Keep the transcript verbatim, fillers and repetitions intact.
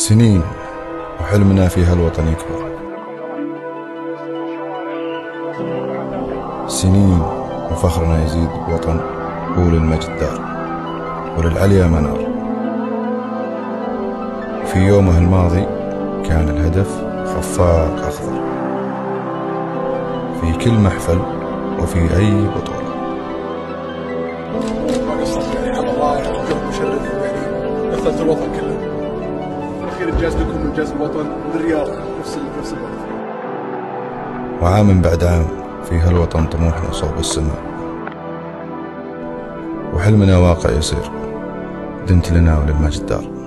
سنين وحلمنا في هالوطن يكبر، سنين وفخرنا يزيد بوطن هو للمجد دار وللعليا منار. في يومه الماضي كان الهدف خفاق أخضر في كل محفل وفي أي بطولة. ما قصرت يعني، عمل رائع وجهد مشرف، يعني مثلت الوطن كله. الأخير إنجاز لكم وإنجاز الوطن بالرياض نفس نفس الوقت. وعام بعد عام في هالوطن طموحنا صوب السماء، وحلمنا واقع يصير دنت لنا وللمجد دار.